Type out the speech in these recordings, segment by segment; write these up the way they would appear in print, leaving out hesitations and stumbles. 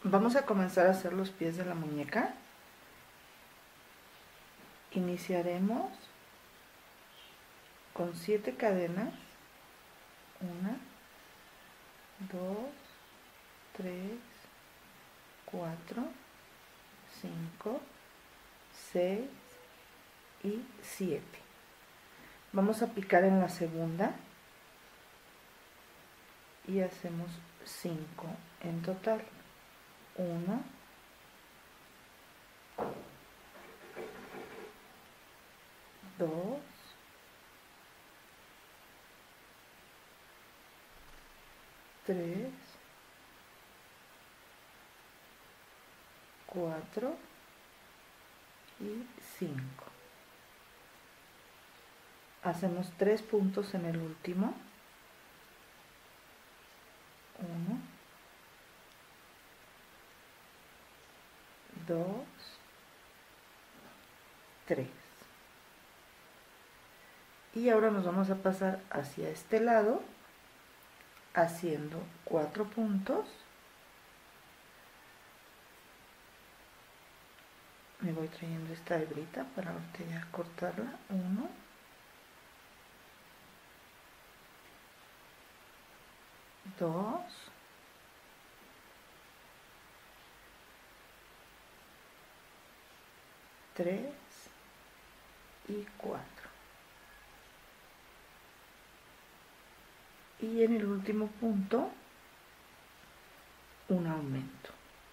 Vamos a comenzar a hacer los pies de la muñeca. Iniciaremos con 7 cadenas. 1, 2, 3, 4, 5, 6 y 7. Vamos a picar en la segunda y hacemos 5 en total. 1, 2, 3, 4 y 5. Hacemos 3 puntos en el último. 1, 2, 3. Y ahora nos vamos a pasar hacia este lado haciendo 4 puntos. Me voy trayendo esta hebrita para ahorita ya cortarla. 1, 2, 3 y 4. Y en el último punto, un aumento.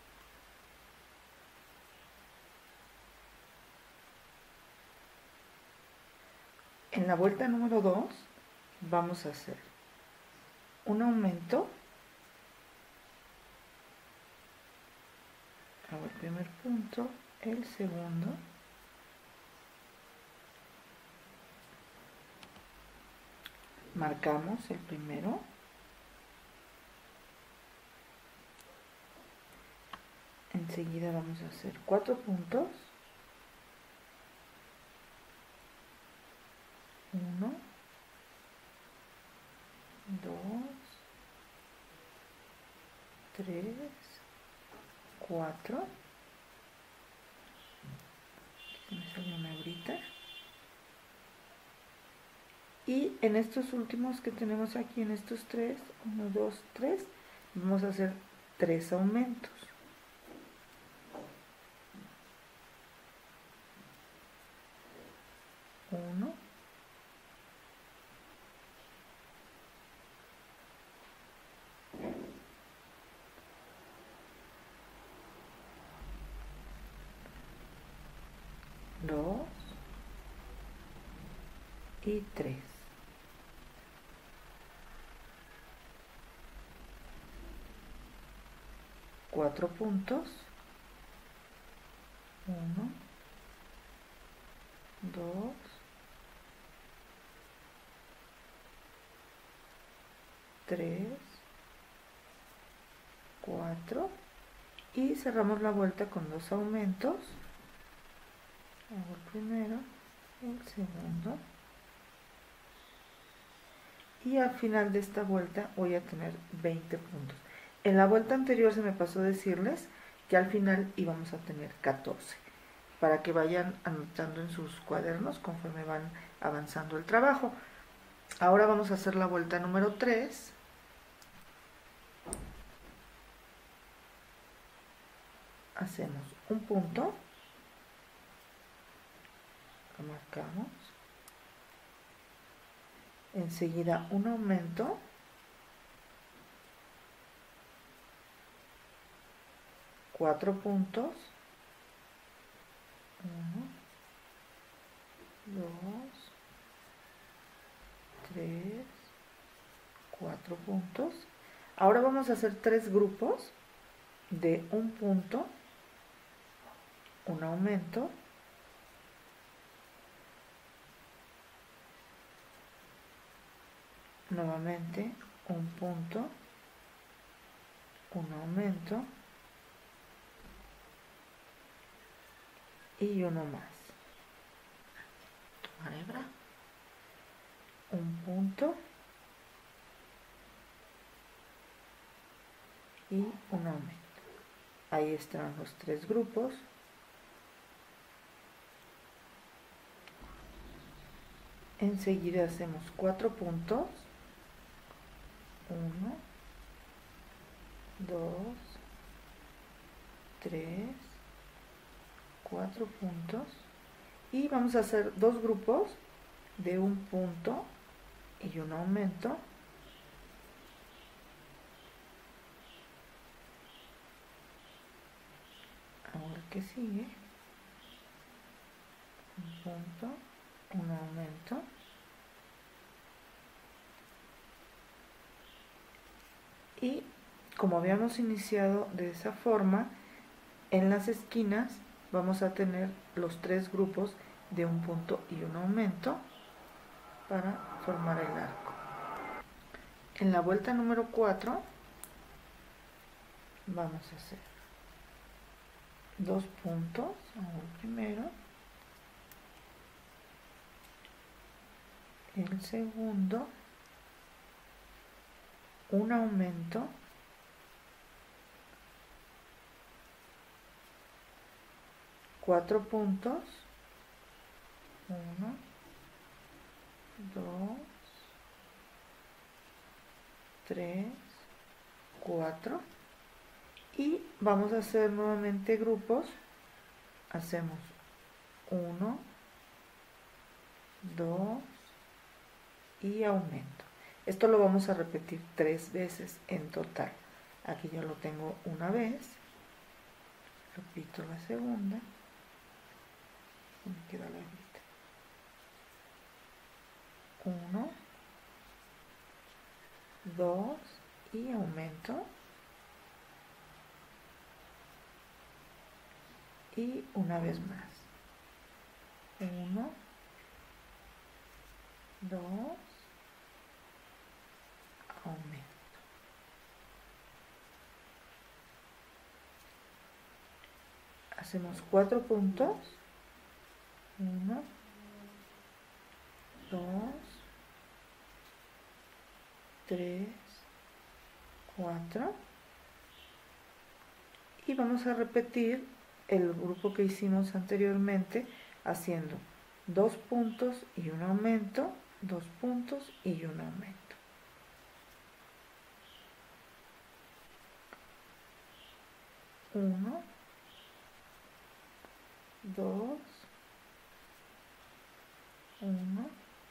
En la vuelta número 2 vamos a hacer un aumento. Hago el primer punto, el segundo, marcamos el primero, enseguida vamos a hacer 4 puntos, 1, 2, 3, 4, aquí me salió una hebrita, y en estos últimos que tenemos aquí, en estos 3, 1, 2, 3, vamos a hacer 3 aumentos. 1, 2 y 3. Cuatro puntos, 1, 2, 3, 4 y cerramos la vuelta con 2 aumentos. Hago el primero, el segundo, y al final de esta vuelta voy a tener 20 puntos. En la vuelta anterior se me pasó decirles que al final íbamos a tener 14, para que vayan anotando en sus cuadernos conforme van avanzando el trabajo. Ahora vamos a hacer la vuelta número 3. Hacemos un punto, lo marcamos, enseguida un aumento, cuatro puntos, 1, 2, 3, 4 puntos. Ahora vamos a hacer 3 grupos de un punto, un aumento, nuevamente un punto, un aumento y uno más. Tomar hebra, un punto y un aumento. Ahí están los 3 grupos. Enseguida hacemos 4 puntos. 1, 2, 3, 4 puntos. Y vamos a hacer 2 grupos de un punto y un aumento. Ahora que sigue, un punto, un aumento. Y como habíamos iniciado de esa forma, en las esquinas vamos a tener los 3 grupos de un punto y un aumento para formar el arco. En la vuelta número 4 vamos a hacer 2 puntos, el primero, el segundo, un aumento, cuatro puntos, 1, 2, 3, 4, y vamos a hacer nuevamente grupos. Hacemos 1, 2 y aumento. Esto lo vamos a repetir 3 veces en total. Aquí ya lo tengo una vez. Repito la segunda. Me queda la mitad. 1, 2 y aumento. Y una vez más. 1, 2, aumento. Hacemos 4 puntos. 1, 2, 3, 4. Y vamos a repetir el grupo que hicimos anteriormente haciendo 2 puntos y un aumento, 2 puntos y un aumento. 1, 2, 1,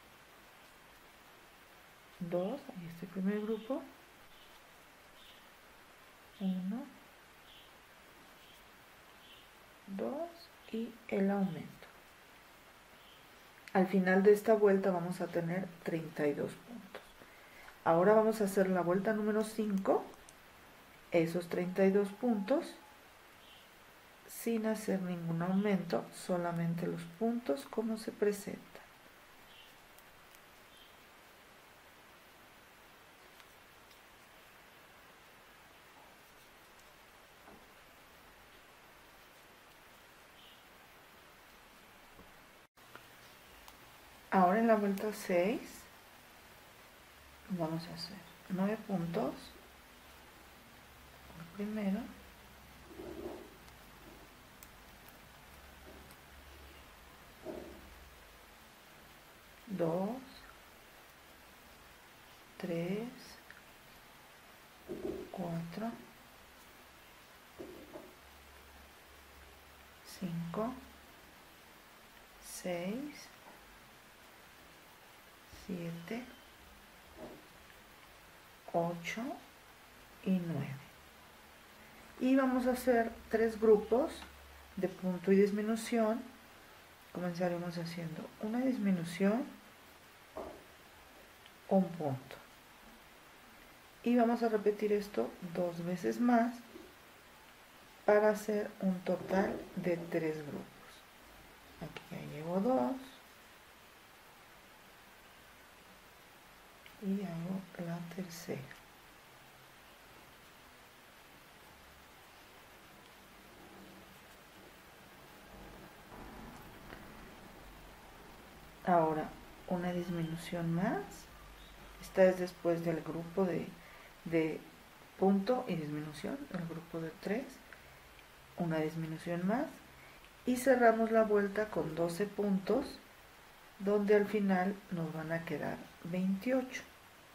2, ahí está el primer grupo, 1, 2 y el aumento. Al final de esta vuelta vamos a tener 32 puntos. Ahora vamos a hacer la vuelta número 5, esos 32 puntos, sin hacer ningún aumento, solamente los puntos como se presentan. Ahora en la vuelta 6 vamos a hacer 9 puntos, el primero, 2, 3, 4, 5, 6, 7, 8 y 9. Y vamos a hacer 3 grupos de punto y disminución. Comenzaremos haciendo una disminución, un punto. Y vamos a repetir esto 2 veces más para hacer un total de 3 grupos. Aquí ya llevo 2. Y hago la tercera. Ahora una disminución más. Esta es después del grupo de punto y disminución, el grupo de 3. una disminución más y cerramos la vuelta con 12 puntos, donde al final nos van a quedar 28.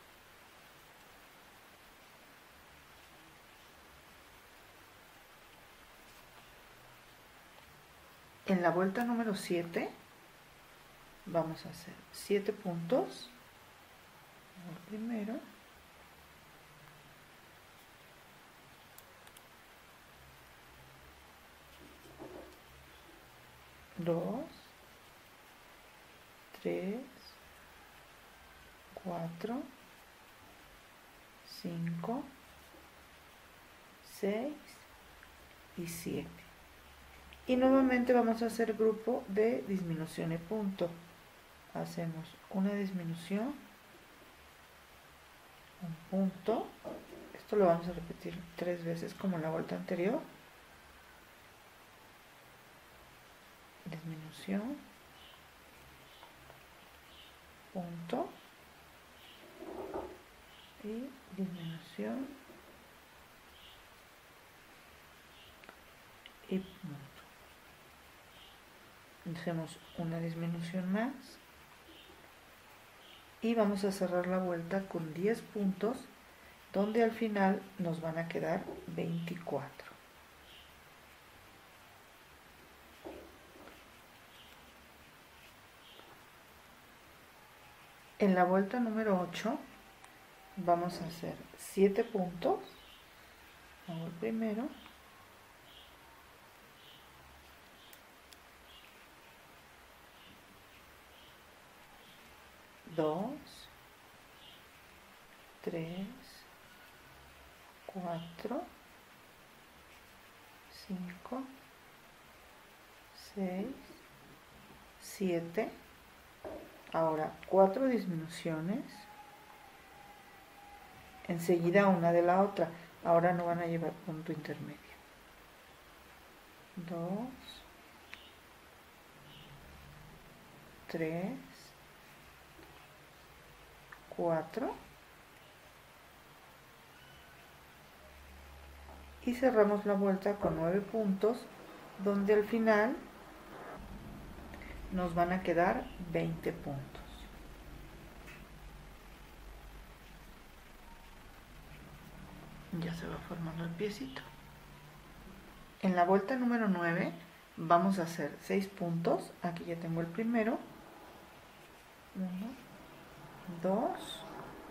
En la vuelta número 7 vamos a hacer 7 puntos. El primero, dos, 3, 4, 5, 6 y 7. Y nuevamente vamos a hacer grupo de disminución y punto. Hacemos una disminución, un punto. Esto lo vamos a repetir 3 veces como en la vuelta anterior. Disminución, punto y disminución y punto. Hacemos una disminución más y vamos a cerrar la vuelta con 10 puntos, donde al final nos van a quedar 24. En la vuelta número 8 vamos a hacer 7 puntos. Hago el primero, dos, 3, 4, 5, 6, 7. Ahora 4 disminuciones, enseguida una de la otra. Ahora no van a llevar punto intermedio. 2, 3, 4 y cerramos la vuelta con 9 puntos, donde al final nos van a quedar 20 puntos. Ya se va formando el piecito. En la vuelta número 9 vamos a hacer 6 puntos. Aquí ya tengo el primero. 1, 2,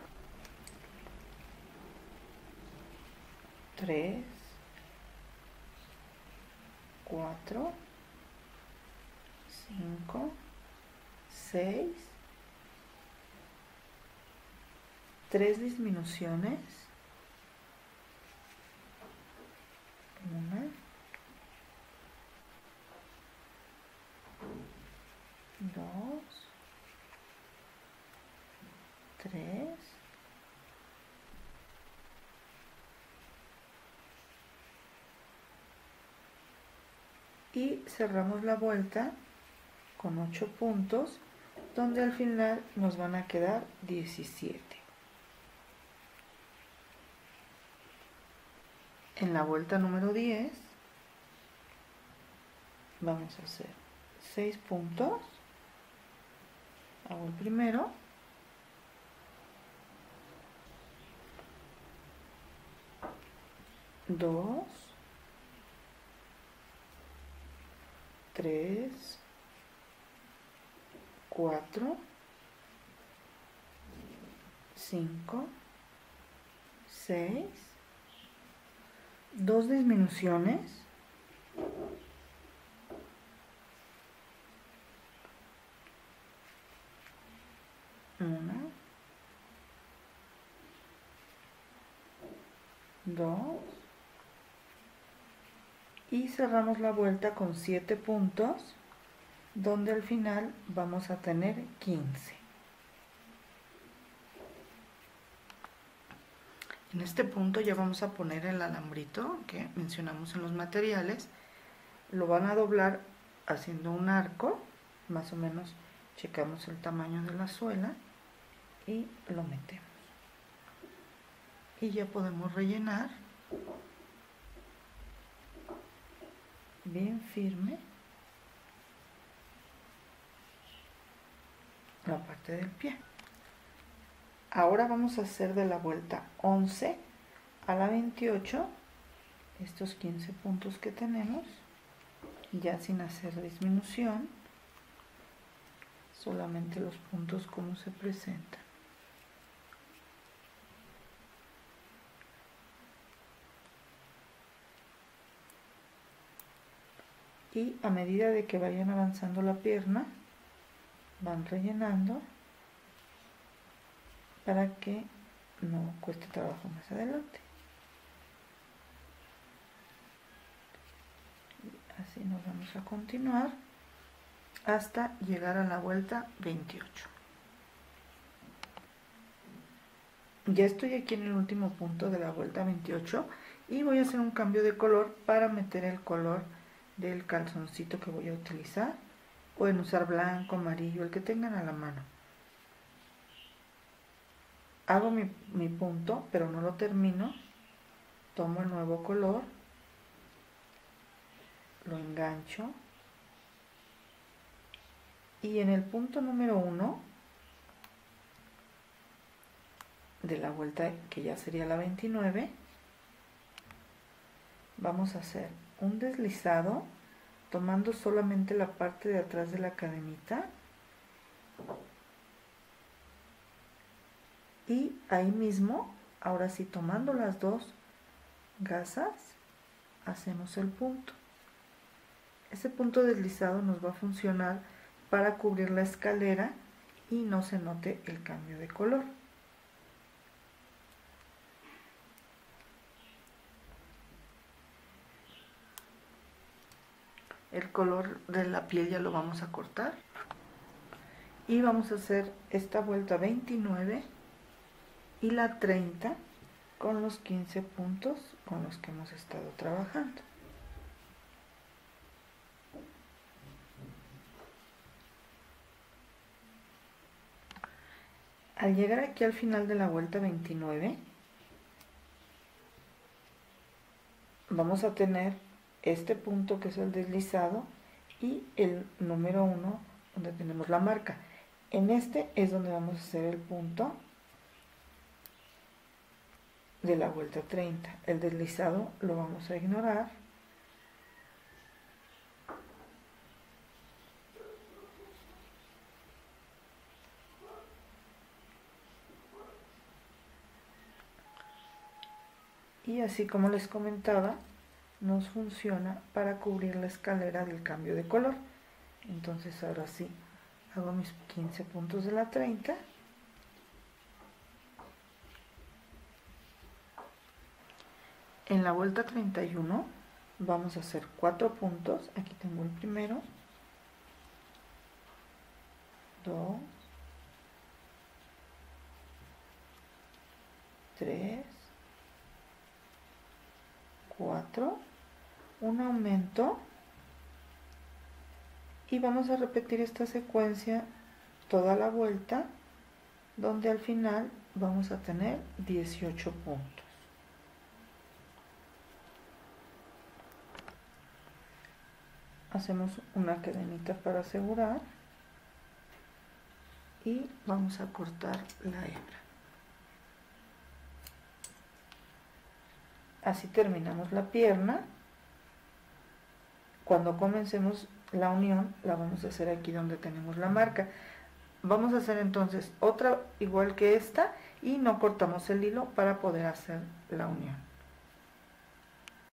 3, 4, 5, 6, 3 disminuciones, 1, 2, 3, y cerramos la vuelta con 8 puntos, donde al final nos van a quedar 17. En la vuelta número 10 vamos a hacer 6 puntos. Hago el primero, 2, 3, 4, 5, 6, 2 disminuciones, 1, 2 y cerramos la vuelta con 7 puntos, donde al final vamos a tener 15. En este punto ya vamos a poner el alambrito que mencionamos en los materiales. Lo van a doblar haciendo un arco, más o menos checamos el tamaño de la suela y lo metemos. Y ya podemos rellenar bien firme la parte del pie. Ahora vamos a hacer de la vuelta 11 a la 28 estos 15 puntos que tenemos, ya sin hacer disminución, solamente los puntos como se presentan. Y a medida de que vayan avanzando la pierna, van rellenando para que no cueste trabajo más adelante. Así nos vamos a continuar hasta llegar a la vuelta 28. Ya estoy aquí en el último punto de la vuelta 28 y voy a hacer un cambio de color para meter el color del calzoncito que voy a utilizar. Pueden usar blanco, amarillo, el que tengan a la mano. Hago mi punto, pero no lo termino. Tomo el nuevo color, lo engancho y en el punto número 1 de la vuelta, que ya sería la 29, vamos a hacer un deslizado tomando solamente la parte de atrás de la cadenita y ahí mismo, ahora sí, tomando las dos gasas, hacemos el punto. Ese punto deslizado nos va a funcionar para cubrir la escalera y no se note el cambio de color. El color de la piel ya lo vamos a cortar y vamos a hacer esta vuelta 29 y la 30 con los 15 puntos con los que hemos estado trabajando. Al llegar aquí al final de la vuelta 29, vamos a tener este punto que es el deslizado y el número 1 donde tenemos la marca. En este es donde vamos a hacer el punto de la vuelta 30. El deslizado lo vamos a ignorar. Y así como les comentaba, nos funciona para cubrir la escalera del cambio de color. Entonces ahora sí, hago mis 15 puntos de la 30. En la vuelta 31 vamos a hacer 4 puntos. Aquí tengo el primero, 2, 3, 4, un aumento y vamos a repetir esta secuencia toda la vuelta, donde al final vamos a tener 18 puntos. Hacemos una cadenita para asegurar y vamos a cortar la hebra. Así terminamos la pierna. Cuando comencemos la unión, la vamos a hacer aquí donde tenemos la marca. Vamos a hacer entonces otra igual que esta y no cortamos el hilo para poder hacer la unión.